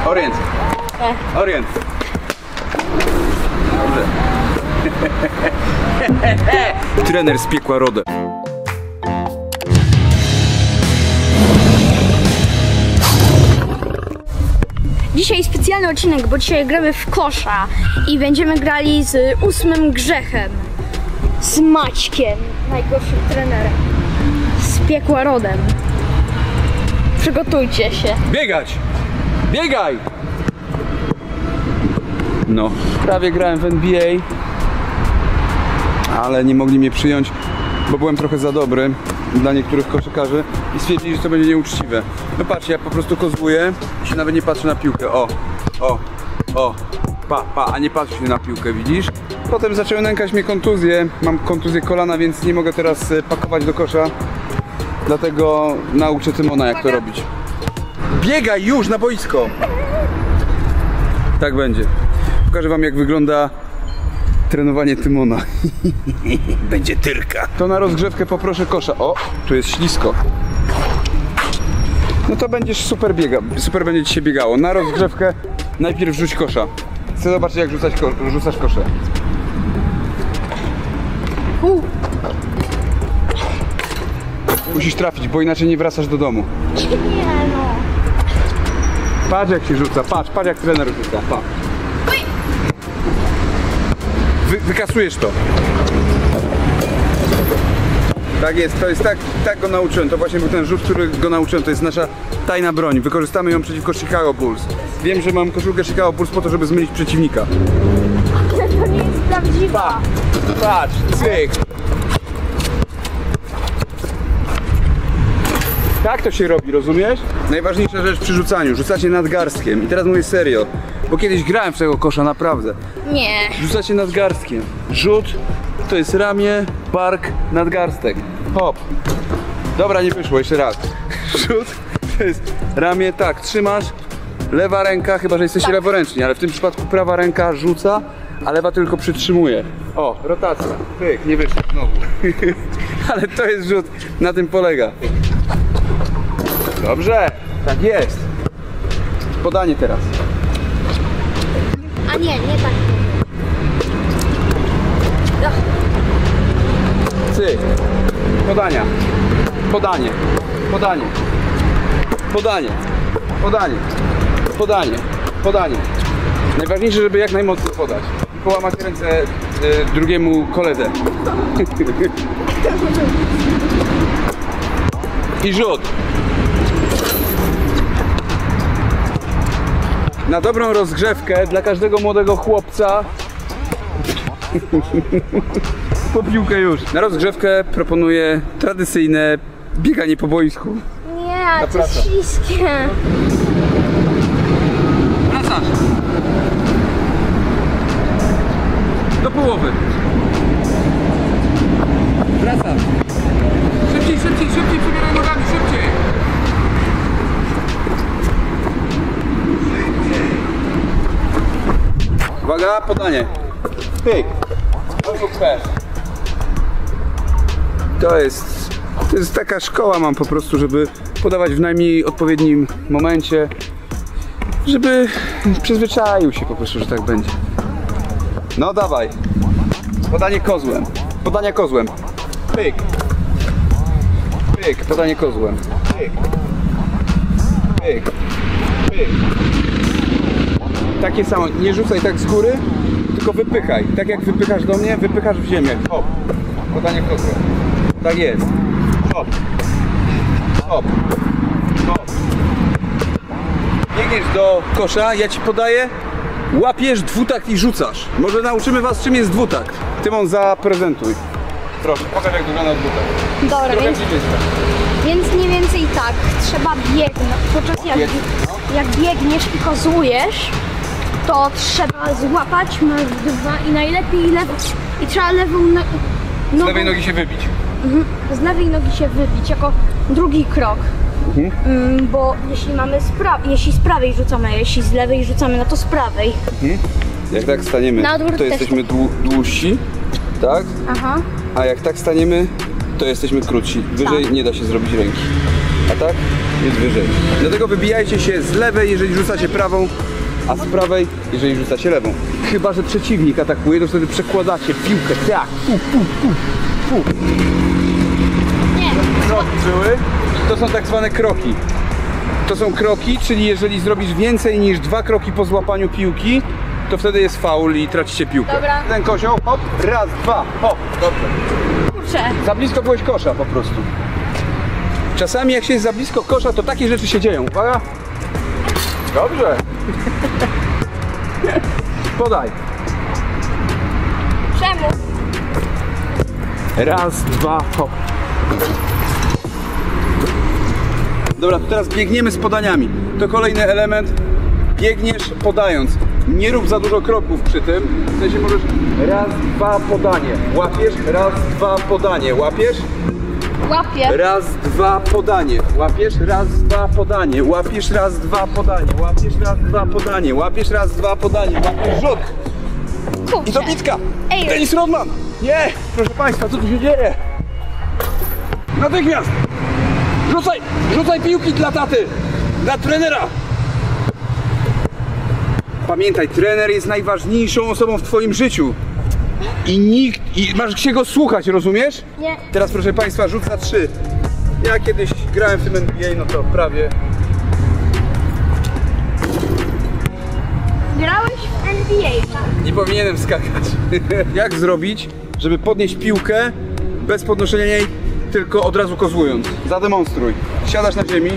Orient. Orient. Dobrze. Trener z piekła rodem. Dzisiaj specjalny odcinek, bo dzisiaj gramy w kosza i będziemy grali z 8 grzechem. Z Maćkiem, najgorszym trenerem. Z piekła rodem. Przygotujcie się. Biegać! Biegaj! No, prawie grałem w NBA, ale nie mogli mnie przyjąć, bo byłem trochę za dobry dla niektórych koszykarzy i stwierdzili, że to będzie nieuczciwe. No patrz, ja po prostu kozłuję i się nawet nie patrzę na piłkę. O, a nie patrzę się na piłkę, widzisz? Potem zaczęły nękać mnie kontuzje, mam kontuzję kolana, więc nie mogę teraz pakować do kosza. Dlatego nauczę Tymona, jak to robić. Biegaj już na boisko! Tak będzie. Pokażę wam, jak wygląda trenowanie Tymona. Będzie tyrka. To na rozgrzewkę poproszę kosza. O, tu jest ślisko. No to będziesz super biegał. Super będzie ci się biegało. Na rozgrzewkę najpierw rzuć kosza. Chcę zobaczyć, jak rzucasz kosze. Musisz trafić, bo inaczej nie wracasz do domu. Nie no. Patrz, jak się rzuca. Patrz jak trener rzuca. Patrz. Wykasujesz to. Tak jest, to jest tak go nauczyłem. To właśnie był ten rzut, który go nauczyłem. To jest nasza tajna broń. Wykorzystamy ją przeciwko Chicago Bulls. Wiem, że mam koszulkę Chicago Bulls po to, żeby zmylić przeciwnika. Ale to nie jest prawdziwa. Patrz, cyk. Tak to się robi, rozumiesz? Najważniejsza rzecz przy rzucaniu. Rzucacie nadgarstkiem. I teraz mówię serio. Bo kiedyś grałem w tego kosza, naprawdę. Nie. Rzucacie nadgarstkiem. Rzut to jest ramię, bark, nadgarstek. Hop. Dobra, nie wyszło, jeszcze raz. Rzut to jest ramię, tak, trzymasz. Lewa ręka, chyba że jesteście leworęczni, ale w tym przypadku prawa ręka rzuca, a lewa tylko przytrzymuje. O, rotacja. Pyk, nie wyszło znowu. Ale to jest rzut, na tym polega. Dobrze, tak jest. Podanie teraz. A nie tak. Cyk. Podania. Podanie. Podanie. Podanie. Podanie. Podanie. Podanie. Najważniejsze, żeby jak najmocniej podać. I połamać ręce drugiemu koledze. I rzut. Na dobrą rozgrzewkę dla każdego młodego chłopca. Po piłkę już. Na rozgrzewkę proponuję tradycyjne bieganie po boisku. Nie, to jest śliskie. Wracasz. Do połowy. Wracasz. Szybciej, przebieraj nogami, szybciej. Uwaga, podanie. Pyk. To jest taka szkoła, mam po prostu, żeby podawać w najmniej odpowiednim momencie, żeby przyzwyczaił się po prostu, że tak będzie. No dawaj. Podanie kozłem. Podanie kozłem. Pyk. Pyk. Podanie kozłem. Pyk. Pyk. Pyk. Takie samo. Nie rzucaj tak z góry, tylko wypychaj. Tak jak wypychasz do mnie, wypychasz w ziemię. Hop. Podanie kozłem. Tak jest. Hop. Hop. Hop. Biegniesz do kosza, ja ci podaję, łapiesz dwutakt i rzucasz. Może nauczymy was, czym jest dwutakt. Tymon, zaprezentuj. Proszę, pokaż, jak wygląda dwutakt. Dobra, więc mniej więcej tak. Trzeba biegnąć. Podczas jak biegniesz i kozłujesz, to trzeba złapać, masz dwa i najlepiej i trzeba lewą nogą. Z lewej nogi się wybić. Z lewej nogi się wybić jako drugi krok. Bo jeśli z prawej rzucamy, a jeśli z lewej rzucamy, no to z prawej. Jak tak staniemy, to jesteśmy dłużsi, tak? Aha. A jak tak staniemy, to jesteśmy krótsi. Wyżej nie da się zrobić ręki. a tak jest wyżej. Dlatego wybijajcie się z lewej, jeżeli rzucacie prawą, a z prawej, jeżeli rzucacie lewą. Chyba że przeciwnik atakuje, to wtedy przekładacie piłkę, tak, Nie. Kroki były, to są tak zwane kroki. To są kroki, czyli jeżeli zrobisz więcej niż 2 kroki po złapaniu piłki, to wtedy jest faul i tracicie piłkę. Dobra. Ten kozioł, hop, raz, dwa, hop, dobrze. Kurczę. Za blisko byłeś kosza po prostu. Czasami jak się jest za blisko kosza, to takie rzeczy się dzieją. Uwaga. Dobrze. Podaj. Czemu? Raz, dwa, hop. Dobra, to teraz biegniemy z podaniami. To kolejny element. Biegniesz podając. Nie rób za dużo kroków przy tym. W sensie możesz raz, dwa, podanie. Łapiesz, raz, dwa, podanie. Łapiesz? Łapię. Raz, dwa, podanie. Łapiesz, raz, dwa, podanie. Łapiesz, raz, dwa, podanie. Łapiesz, raz, dwa, podanie. Łapiesz, raz, dwa, podanie. Łapiesz, rzut. Kurczę. I to bitka. Ej. Dennis Rodman. Nie, proszę Państwa, co tu się dzieje? Natychmiast. Rzucaj piłki dla taty. Dla trenera. Pamiętaj, trener jest najważniejszą osobą w twoim życiu. I masz się go słuchać, rozumiesz? Nie. Teraz proszę Państwa, rzut za 3. Ja kiedyś grałem w tym NBA, no to prawie. Grałeś w NBA. Nie powinienem skakać. Jak zrobić, żeby podnieść piłkę bez podnoszenia jej, tylko od razu kozłując? Zademonstruj. Siadasz na ziemi.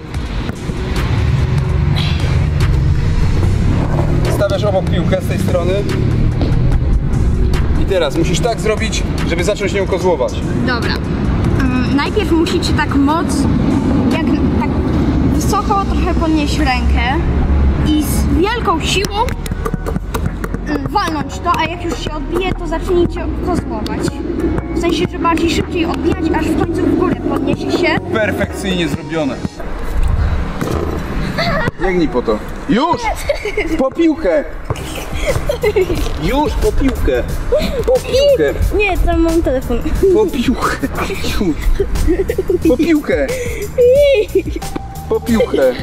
Stawiasz obok piłkę z tej strony. I teraz musisz tak zrobić, żeby zacząć nią kozłować. Dobra. Najpierw musicie tak jak tak wysoko trochę podnieść rękę i z wielką siłą walnąć to, a jak już się odbije, to zacznijcie kozłować. W sensie, że bardziej szybciej odbijać, aż w końcu w górę podniesie się. Perfekcyjnie zrobione. Biegnij po to. Już! Po piłkę! Już, po piłkę! Po piłkę! Nie, tam mam telefon. Po piłkę! Już. Po piłkę! Po piłkę!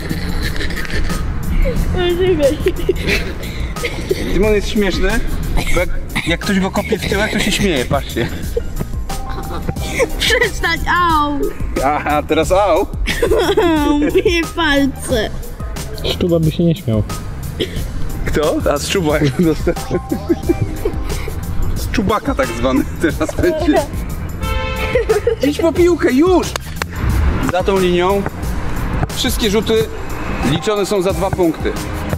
Tymon jest śmieszny, bo jak ktoś go kopie w tyłek, to się śmieje, patrzcie. Przestań, au! Aha, teraz au! Moje palce. Szczuba by się nie śmiał. Kto? A z czuba jak dostał. Z czubaka tak zwany teraz będzie. Idź po piłkę, już! Za tą linią wszystkie rzuty liczone są za 2 punkty.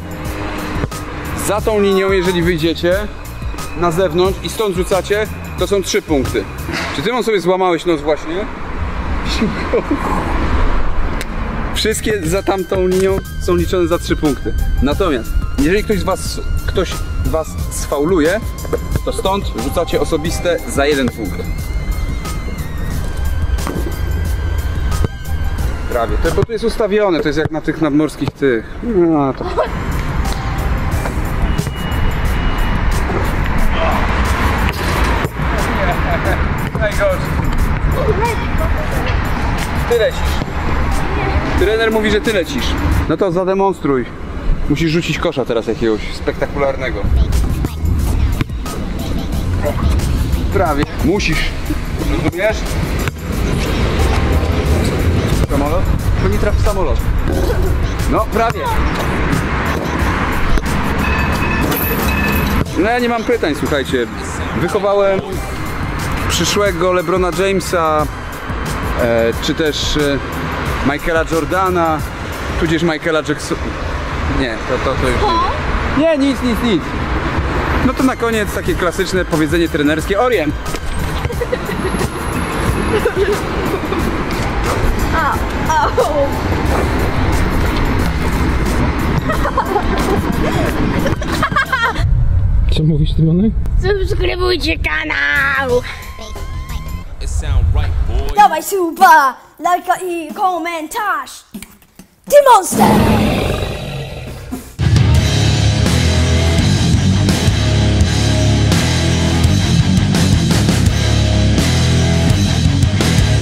Za tą linią, jeżeli wyjdziecie na zewnątrz i stąd rzucacie, to są 3 punkty. Czy ty sobie złamałeś nos właśnie? Wszystkie za tamtą linią są liczone za 3 punkty. Natomiast jeżeli ktoś was sfauluje, to stąd rzucacie osobiste za 1 punkt. Prawie. To, bo tu jest ustawione, to jest jak na tych nadmorskich tych. No, to... Najgorszy. Ty lecisz. Trener mówi, że ty lecisz. No to zademonstruj. Musisz rzucić kosza teraz jakiegoś spektakularnego. Prawie. Musisz. Rozumiesz? Samolot? To nie traf w samolot. No, prawie. No ja nie mam pytań, słuchajcie. Wychowałem przyszłego LeBrona Jamesa, czy też Michaela Jordana, tudzież Michaela Jacksona. Nie, to już nie. Nie, nic. No to na koniec takie klasyczne powiedzenie trenerskie. Orient! Co mówisz, Tymonek? Subskrybujcie kanał! Sound right, boy. Dawaj suba, lajka i komentarz! Ty monster!